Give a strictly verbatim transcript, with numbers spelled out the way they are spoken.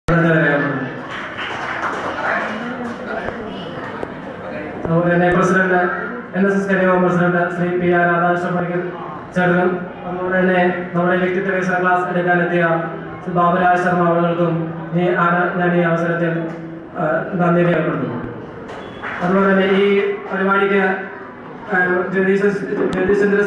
അതുപോലെ തന്നെ president N S S karayogam president Shri P R Radhakrishnan Panicker ചേട്ടനും അതുപോലെ തന്നെ നമ്മുടെ വ്യക്തിത്വ വികസന ക്ലാസ് എടുക്കാനെത്തിയ ശ്രീ ബാബുരാജ് ശർമ്മ അവர்களுക്കും ഞാൻ ഈ അവസരത്തിൽ നന്ദി രേഖപ്പെടുത്തുന്നു. അതുപോലെ തന്നെ ഈ പരിപാടിക്ക് ജ്യോതിഷ ജ്യോതിഷചന്ദ്ര